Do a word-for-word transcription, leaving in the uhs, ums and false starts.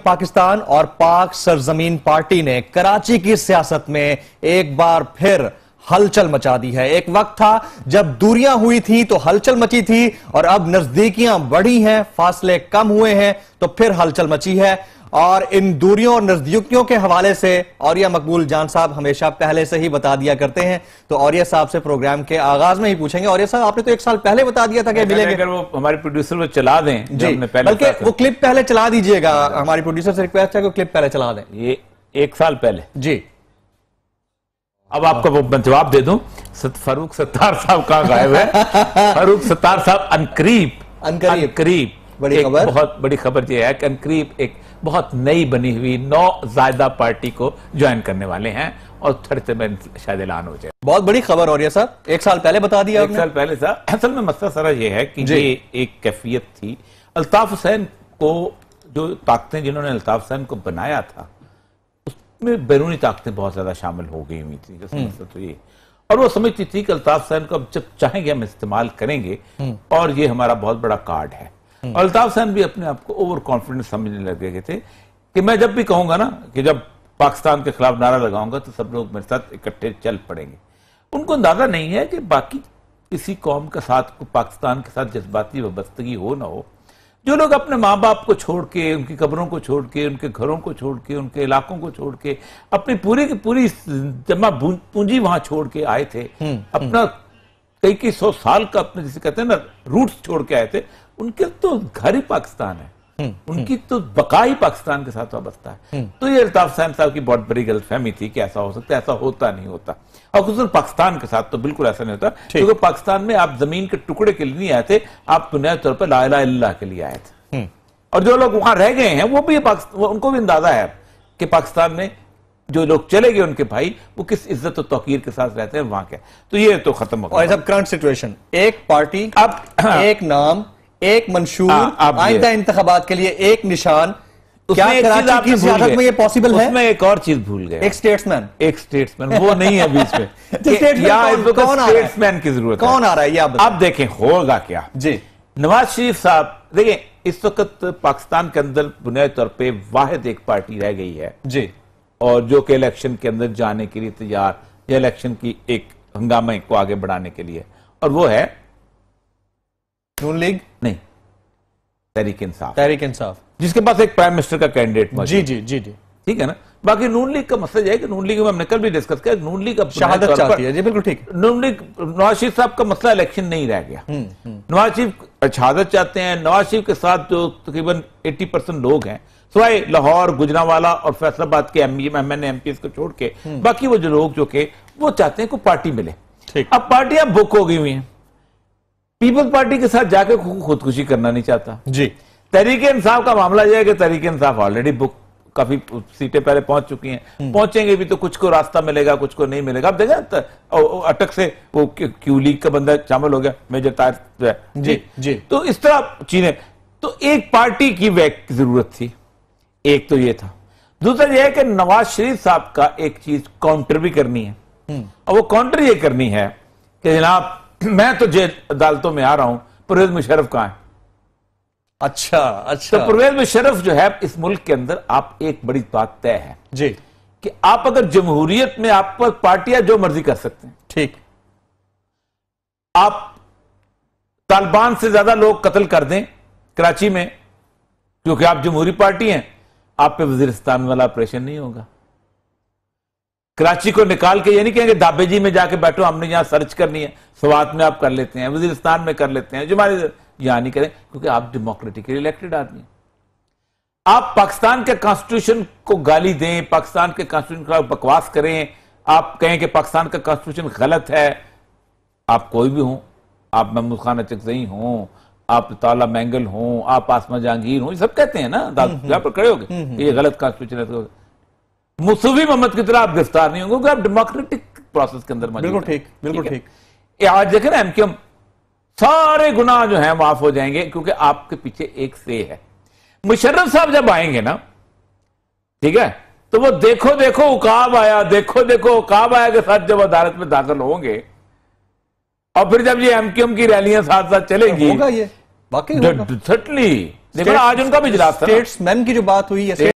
पाकिस्तान और पाक सरजमीन पार्टी ने कराची की सियासत में एक बार फिर हलचल मचा दी है। एक वक्त था जब दूरियां हुई थी तो हलचल मची थी और अब नजदीकियां बढ़ी हैं, फासले कम हुए हैं तो फिर हलचल मची है। और इन दूरियों और नजदीकियों के हवाले से औरिया मकबूल जान साहब हमेशा पहले से ही बता दिया करते हैं, तो औरिया साहब से प्रोग्राम के आगाज में ही पूछेंगे। औरिया साहब, आपने तो एक साल पहले बता दिया था कि मिलेंगे। अगर वो हमारे प्रोड्यूसर वो चला दें जी, बल्कि वो क्लिप पहले चला दीजिएगा। हमारी प्रोड्यूसर से रिक्वेस्ट है कि क्लिप पहले चला दें। ये एक साल पहले जी। अब आपको वो जवाब दे दूं, फारूक सत्तार साहब कहां गायब है? फारूक सत्तार साहब अनकरीब अनकरीब अनकरीब बड़ी खबर, बहुत बड़ी खबर यह है कि अनकरीब एक बहुत नई बनी हुई नौ ज़ायदा पार्टी को ज्वाइन करने वाले हैं और थोड़े में शायद ऐलान हो जाए। बहुत बड़ी खबर। और ये साहब एक साल पहले बता दिया एक साल पहले साहब, असल में मसला सारा ये है कि ये एक कैफियत थी। अल्ताफ हुसैन को, जो ताकतें जिन्होंने अल्ताफ हुसैन को बनाया था, उसमें बैरूनी ताकतें बहुत ज्यादा शामिल हो गई हुई थी। मसला तो ये, और वो समझती थी कि अल्ताफ हुसैन को अब जब चाहेंगे हम इस्तेमाल करेंगे और ये हमारा बहुत बड़ा कार्ड है। और अल्ताफ हुसैन भी अपने आप को ओवर कॉन्फिडेंस समझने लग गए थे कि मैं जब भी कहूंगा ना कि जब पाकिस्तान के खिलाफ नारा लगाऊंगा तो सब लोग मेरे साथ इकट्ठे चल पड़ेंगे। उनको अंदाजा नहीं है कि बाकी किसी कौम के साथ, पाकिस्तान के साथ जज्बाती वाबस्तगी हो ना हो, जो लोग अपने माँ बाप को छोड़ के, उनकी कब्रों को छोड़ के, उनके घरों को छोड़ के, उनके इलाकों को छोड़ के, अपनी पूरी की पूरी जमा पूंजी वहां छोड़ के आए थे, अपना कई कई सौ साल का अपने जिसे कहते हैं ना रूट्स छोड़ के आए थे, उनके तो घर ही पाकिस्तान है, उनकी तो बका ही पाकिस्तान के साथ वाबस्ता है। तो ये अल्ताफ हुसैन साहब की बहुत बड़ी गलतफहमी थी कि ऐसा हो सकता है। ऐसा होता नहीं होता, और खुसूसन पाकिस्तान के साथ तो बिल्कुल ऐसा नहीं होता, क्योंकि पाकिस्तान में आप जमीन के टुकड़े के लिए नहीं आए थे, आप बुनियादी तौर पर ला इलाहा इल्लल्लाह के लिए आए थे। और जो लोग वहां रह गए हैं वो भी वो उनको भी अंदाजा है कि पाकिस्तान में जो लोग चले गए उनके भाई वो किस इज्जत और तौकीर के साथ रहते हैं वहां के। तो ये तो खत्म हो गया। करंट सिचुएशन, एक पार्टी, अब एक नाम, एक मंशूर, आइंदा इंतखाबात के लिए एक निशान। क्या कराची की सियासत में ये पॉसिबल है? उसमें एक और चीज भूल गए, एक स्टेट्समैन। एक स्टेट्समैन वो नहीं है बीच में। स्टेट्समैन की जरूरत कौन आ रहा है? अब देखें होगा क्या जी। नवाज शरीफ साहब, देखें इस वक्त पाकिस्तान के अंदर बुनियादी तौर पर वाहिद एक पार्टी रह गई है जी, और जो कि इलेक्शन के अंदर जाने के लिए तैयार, या इलेक्शन की एक हंगामे को आगे बढ़ाने के लिए, और वो है नून लीग नहीं, तहरीक इंसाफ। तहरीक इंसाफ, जिसके पास एक प्राइम मिनिस्टर का कैंडिडेट मौजूद। जी जी जी जी, ठीक है ना। बाकी नून लीग का मसला यह है कि नून लीग में हमने कल भी डिस्कस किया, नून लीग अब शहादत चाहती है। जी बिल्कुल ठीक। नून लीग, नवाज शरीफ साहब का मसला इलेक्शन नहीं रह गया। नवाज शरीफ शहादत चाहते हैं। नवाज शरीफ के साथ जो तकरीबन अस्सी परसेंट लोग हैं, सिवाय लाहौर, गुजरांवाला और फैसलाबाद के एम एन एम पी को छोड़ के, बाकी वो जो लोग जो के वो चाहते हैं को पार्टी मिले। अब पार्टियां बुक हो गई हुई हैं। पीपल्स पार्टी के साथ जाके खुदकुशी करना नहीं चाहता जी। तहरीक इंसाफ का मामला यह है कि तहरीक इंसाफ ऑलरेडी बुक, काफी सीटें पहले पहुंच चुकी हैं, पहुंचेंगे भी तो कुछ को रास्ता मिलेगा, कुछ को नहीं मिलेगा। अब देखा अटक से वो क्यू लीग का बंदा शामिल हो गया, मेजर तार जी जी। तो इस तरह चीजें, तो एक पार्टी की वैक की जरूरत थी। एक तो ये था। दूसरा यह है कि नवाज शरीफ साहब का एक चीज काउंटर भी करनी है, और वो काउंटर ये करनी है कि जनाब मैं तो जेल अदालतों में आ रहा हूं, परवेज मुशर्रफ कहां है? अच्छा अच्छा। तो परवेज मुशर्रफ जो है इस मुल्क के अंदर, आप एक बड़ी बात तय है जी कि आप अगर जमहूरियत में, आप पर पार्टियां जो मर्जी कर सकते हैं, ठीक, आप तालिबान से ज्यादा लोग कत्ल कर दें कराची में, क्योंकि आप जमहूरी पार्टी हैं, आप पे वजीरिस्तान वाला ऑपरेशन नहीं होगा। कराची को निकाल के ये नहीं कहेंगे दाबेजी में जाके बैठो, हमने यहां सर्च करनी है, स्वात में आप कर लेते हैं, वजीरिस्तान में कर लेते हैं, जो हमारे यहां नहीं करें, क्योंकि आप डेमोक्रेटिकली इलेक्टेड आदमी। आप पाकिस्तान के कॉन्स्टिट्यूशन को गाली दें, पाकिस्तान के कॉन्स्टिट्यूशन के खिलाफ बकवास करें, आप कहें कि पाकिस्तान का कॉन्स्टिट्यूशन गलत है, आप कोई भी हो, आप महमूद खान अचकजई हों, आप ताला मैंगल हों, आप आसमा जहांगीर हों, सब कहते हैं ना अदालत पर खड़े हो गए ये गलत कॉन्स्टिट्यूशन है। मुसूफी मोहम्मद की तरह आप गिरफ्तार नहीं होंगे, आप डेमोक्रेटिक प्रोसेस के अंदर मौजूद। बिल्कुल ठीक, बिल्कुल ठीक। आज देखें ना, एमक्यूएम सारे गुनाह जो हैं माफ हो जाएंगे, क्योंकि आपके पीछे एक से है। मुशर्रफ साहब जब आएंगे ना, ठीक है, तो वो देखो देखो उकाब आया, देखो देखो उकाब आया के साथ जब अदालत में दाखिल होंगे, और फिर जब ये एमक्यूएम की रैलियां साथ साथ चलेंगी, होगा ये वाकई होगा। सटली देखो आज उनका भी इजलास था। स्टेट्समैन की जो बात हुई है,